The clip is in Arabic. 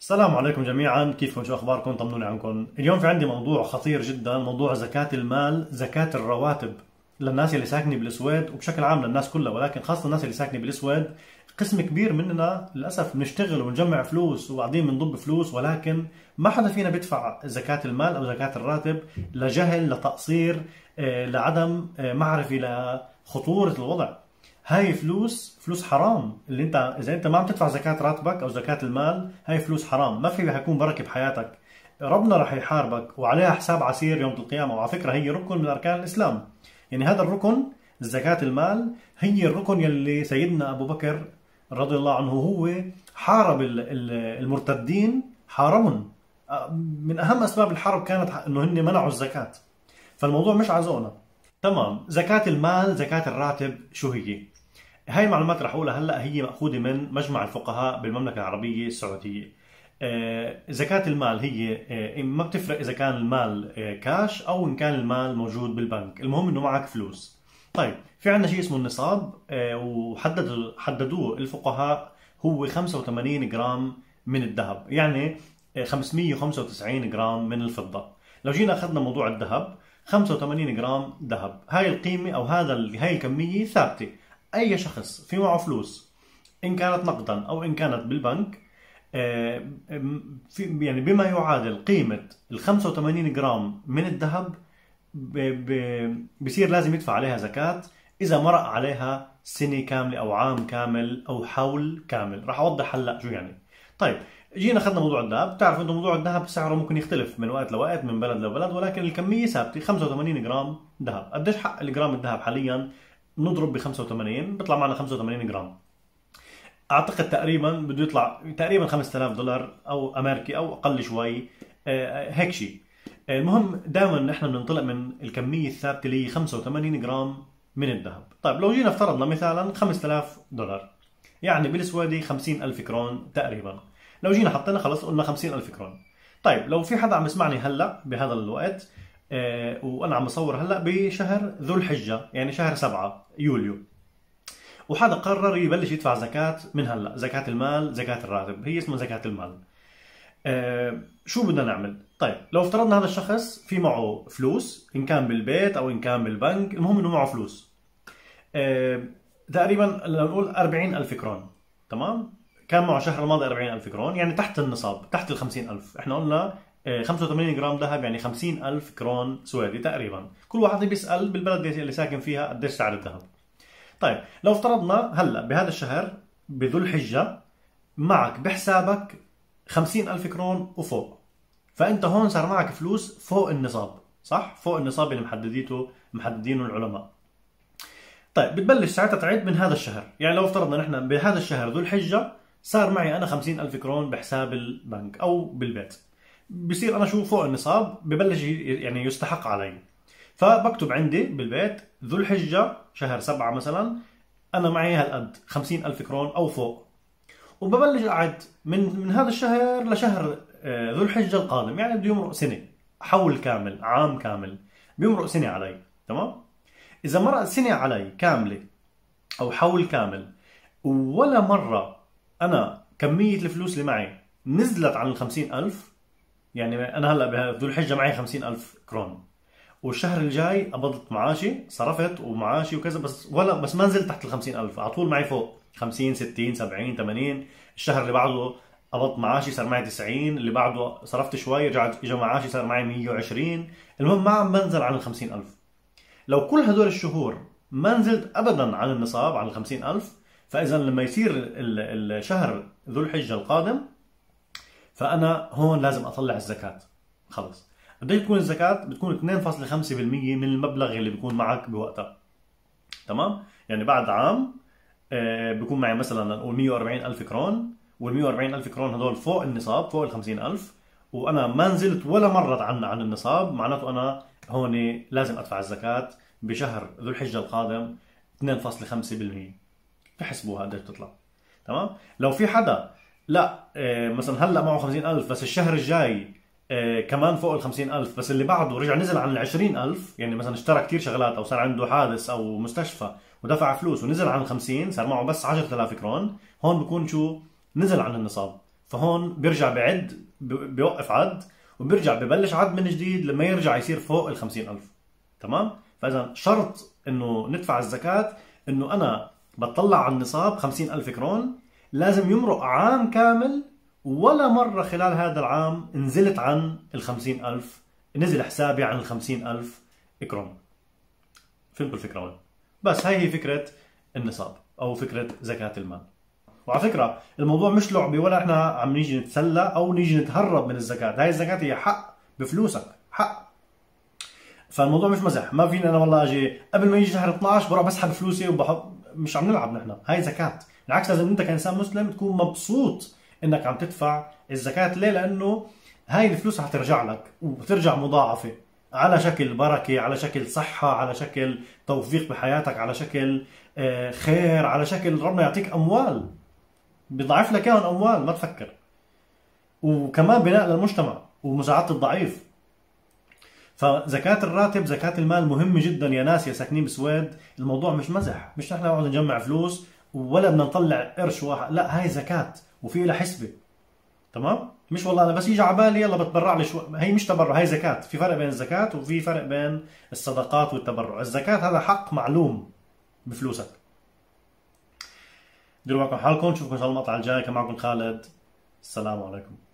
السلام عليكم جميعا، كيفكم؟ شو اخباركم؟ طمنوني عنكم. اليوم في عندي موضوع خطير جدا، موضوع زكاة المال، زكاة الرواتب للناس اللي ساكنه بالسويد وبشكل عام للناس كلها، ولكن خاصة الناس اللي ساكنه بالسويد. قسم كبير مننا للاسف بنشتغل ونجمع فلوس وقاعدين بنضب فلوس، ولكن ما حدا فينا بيدفع زكاة المال او زكاة الراتب لجهل، لتقصير، لعدم معرفة لخطورة الوضع. هاي فلوس حرام. اللي اذا انت ما عم تدفع زكاة راتبك او زكاة المال، هاي فلوس حرام، ما في حيكون بركة بحياتك. ربنا رح يحاربك وعليها حساب عسير يوم القيامة. وعلى فكرة هي ركن من اركان الاسلام، يعني هذا الركن، زكاة المال، هي الركن يلي سيدنا ابو بكر رضي الله عنه هو حارب المرتدين، حاربهم. من اهم اسباب الحرب كانت انه هن منعوا الزكاة، فالموضوع مش عزونا. تمام. زكاة المال، زكاة الراتب، شو هي؟ هاي المعلومات رح اقولها هلا هي ماخوذه من مجمع الفقهاء بالمملكه العربيه السعوديه. زكاة المال هي ما بتفرق اذا كان المال كاش او ان كان المال موجود بالبنك، المهم انه معك فلوس. طيب، في عندنا شيء اسمه النصاب، حددوه الفقهاء، هو 85 جرام من الذهب، يعني 595 جرام من الفضه. لو جينا اخذنا موضوع الذهب، 85 جرام ذهب، هاي القيمه او هاي الكميه ثابته. اي شخص في معه فلوس، ان كانت نقدا او ان كانت بالبنك، يعني بما يعادل قيمة ال 85 جرام من الذهب، بصير لازم يدفع عليها زكاة إذا مرق عليها سنة كاملة أو عام كامل أو حول كامل. راح أوضح هلا شو يعني. طيب، جينا أخذنا موضوع الذهب. بتعرف إنه موضوع الذهب سعره ممكن يختلف من وقت لوقت، من بلد لبلد، ولكن الكمية ثابتة، 85 جرام ذهب. قديش حق الجرام الذهب حاليا؟ نضرب ب 85 بيطلع معنا 85 جرام. اعتقد تقريبا بده يطلع تقريبا $5000 او امريكي او اقل شوي، هيك شيء. المهم دائما نحن بننطلق من الكميه الثابته اللي هي 85 جرام من الذهب. طيب، لو جينا افترضنا مثلا $5000، يعني بالسويدي 50,000 كرون تقريبا. لو جينا حطينا خلص قلنا 50,000 كرون. طيب، لو في حدا عم يسمعني هلا بهذا الوقت، وانا عم بصور هلا بشهر ذو الحجه، يعني شهر 7 يوليو، وحدا قرر يبلش يدفع زكاة من هلا، زكاة المال، زكاة الراتب، هي اسمها زكاة المال. شو بدنا نعمل؟ طيب، لو افترضنا هذا الشخص في معه فلوس، ان كان بالبيت او ان كان بالبنك، المهم انه معه فلوس. تقريبا لنقول 40,000 كرون. تمام؟ كان معه الشهر الماضي 40,000 كرون، يعني تحت النصاب، تحت ال 50,000. احنا قلنا 85 جرام ذهب يعني 50,000 كرون سويدي تقريبا. كل واحد بيسأل بالبلد اللي ساكن فيها قديش سعر الذهب. طيب، لو افترضنا هلا بهذا الشهر بذو الحجة معك بحسابك 50,000 كرون وفوق، فانت هون صار معك فلوس فوق النصاب، صح؟ فوق النصاب اللي محددينه العلماء. طيب، بتبلش ساعتها تعد من هذا الشهر. يعني لو افترضنا نحن بهذا الشهر ذو الحجة صار معي انا 50,000 كرون بحساب البنك او بالبيت، بصير انا شو فوق النصاب، ببلش يعني يستحق علي. فبكتب عندي بالبيت ذو الحجة شهر 7 مثلا، أنا معي هالقد 50,000 كرون أو فوق، وببلش أعد من هذا الشهر لشهر ذو الحجة القادم، يعني بده يمرق سنة، حول كامل، عام كامل، بيمرق سنة علي. تمام؟ إذا مرق سنة علي كاملة أو حول كامل ولا مرة أنا كمية الفلوس اللي معي نزلت عن 50,000، يعني أنا هلأ بذو الحجة معي 50,000 كرون، والشهر الجاي قبضت معاشي، صرفت ومعاشي وكذا، بس ما نزلت تحت ال 50,000، على طول معي فوق 50 60 70 80. الشهر اللي بعده قبضت معاشي صار معي 90، اللي بعده صرفت شوي رجعت اجى معاشي صار معي 120. المهم ما عم بنزل عن ال 50,000. لو كل هدول الشهور ما نزلت ابدا عن النصاب، عن ال 50,000، فاذا لما يصير الشهر ذو الحجه القادم، فانا هون لازم اطلع الزكاه. خلص. قديش بتكون الزكاة؟ بتكون 2.5% من المبلغ اللي بيكون معك بوقتها. تمام؟ يعني بعد عام بيكون معي مثلا نقول 140,000 كرون، وال 140,000 كرون هذول فوق النصاب، فوق ال 50,000، وانا ما نزلت ولا مرة عن النصاب، معناته انا هون لازم ادفع الزكاة بشهر ذو الحجة القادم 2.5%. تحسبوها قديش بتطلع. تمام؟ لو في حدا لا مثلا هلا معه 50,000 بس الشهر الجاي كمان فوق ال 50,000، بس اللي بعده رجع نزل عن ال 20,000، يعني مثلا اشترى كثير شغلات او صار عنده حادث او مستشفى ودفع فلوس ونزل عن ال 50، صار معه بس 10,000 كرون، هون بكون شو؟ نزل عن النصاب. فهون بيرجع بعد، بيوقف عد وبيرجع ببلش عد من جديد لما يرجع يصير فوق ال 50,000. تمام؟ فإذا شرط إنه ندفع الزكاة إنه أنا بطلع على النصاب 50,000 كرون، لازم يمرق عام كامل ولا مرة خلال هذا العام نزلت عن ال 50,000، نزل حسابي عن ال 50,000 كرون. فهمتوا الفكرة وين؟ بس هاي هي فكرة النصاب أو فكرة زكاة المال. وعلى فكرة الموضوع مش لعبة ولا احنا عم نيجي نتسلى أو نيجي نتهرب من الزكاة، هاي الزكاة هي حق بفلوسك، حق. فالموضوع مش مزح، ما فيني أنا والله أجي قبل ما يجي شهر 12 بروح بسحب فلوسي وبحط، مش عم نلعب نحن، هاي زكاة. بالعكس لازم أنت كإنسان مسلم تكون مبسوط إنك عم تدفع الزكاة. ليه؟ لأنه هاي الفلوس حترجع لك وبترجع مضاعفة على شكل بركة، على شكل صحة، على شكل توفيق بحياتك، على شكل خير، على شكل ربنا يعطيك أموال، بيضاعف لك اياهم أموال ما تفكر. وكمان بناء للمجتمع ومساعدة الضعيف. فزكاة الراتب، زكاة المال مهمة جدا يا ناس يا ساكنين بسويد. الموضوع مش مزح، مش نحن نقعد نجمع فلوس ولا بدنا نطلع قرش واحد، لا هاي زكاة وفي لها حسبة. تمام؟ مش والله انا بس يجي على بالي يلا بتبرع لي شو، هي مش تبرع، هي زكاة. في فرق بين الزكاة وفي فرق بين الصدقات والتبرع. الزكاة هذا حق معلوم بفلوسك. ديروا بالكم حالكم، نشوفكم ان شاء الله المقطع الجاي. كان معكم خالد، السلام عليكم.